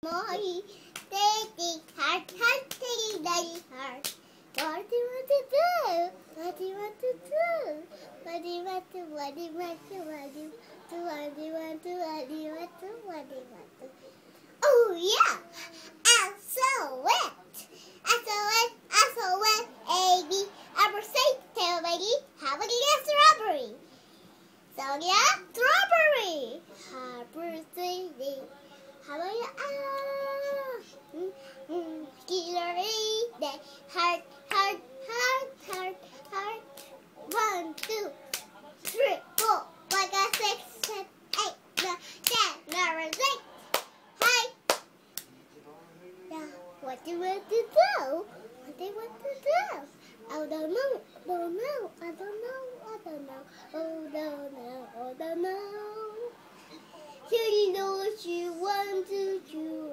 Molly, taking heart, taking daddy heart. What do you want to do? What do you want to do? What do you want to? What do you want to? What do you want to? What do you want to? What do you want to? What do you want to? Oh yeah, I'm so wet. I'm so wet. I'm so wet. A B. I'm a safe tail lady. How about you get strawberry? So yeah, strawberry. Happy birthday. How about you? Heart, heart, heart, heart, heart. 1, 2, 3, 4, 5, 6, 7, 8, 9, 10, 11, 6. Hi. Yeah. What do you want to do? What do you want to do? I don't know. Don't know. I don't know. I don't know. Oh, don't know. Oh, don't know. You know what you want to do.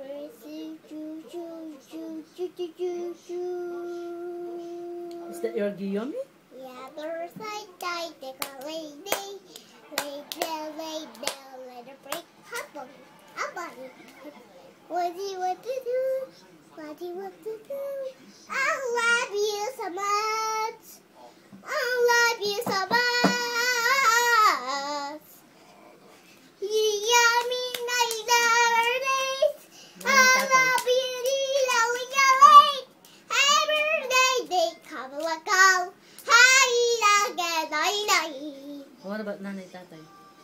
Is that your Gwiyomi? Yeah, there's like die, they go lay down, let it break. Hop on it. What do you want to do? What do you want to do? I love you so much. I love you so much. What about nanay tatay?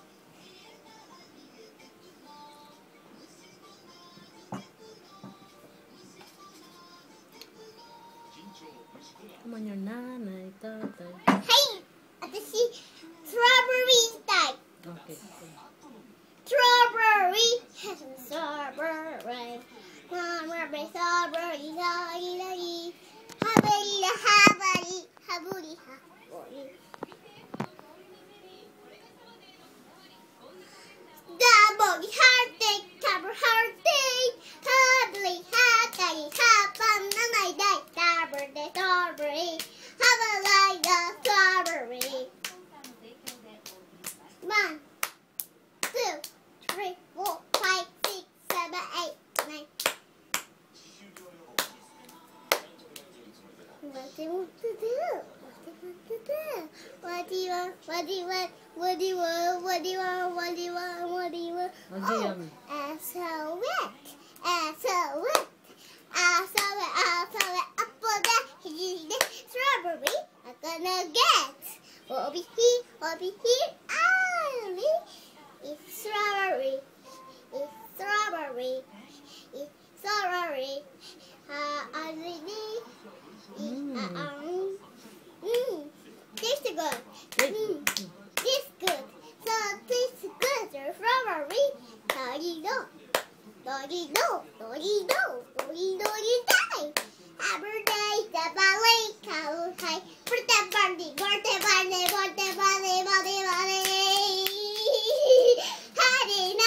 Come on, your nanay tatay. Hey! At the sea, strawberry type. Okay. Strawberry. Strawberry. Strawberry. Strawberry. Habuli. Double heartache, double heartache, cuddly heartache, hop on my day, strawberry, have a like a strawberry. 1, 2, 3, 4, 5, 6, 7, 8, 9. What do you want to do? What do you want? What do you want? What do you want? What do you want? What do you want? What do you want? Oh, I'm so wet. I'm so wet. I'm so wet. I'm so wet. Apple that strawberry I'm gonna get. Over here. It's strawberry. It's strawberry. It's strawberry. Tastes good. Tastes good. So tastes good. There's strawberry. Doggy die. Happy birthday, the ballet cow high. Birthday. Happy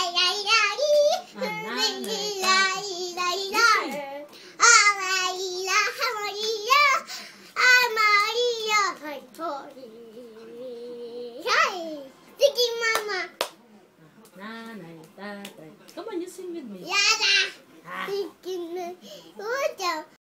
Hi, Sticky Mama. nanay tatay. Come on, you sing with me. Yada. Ah. Sticky.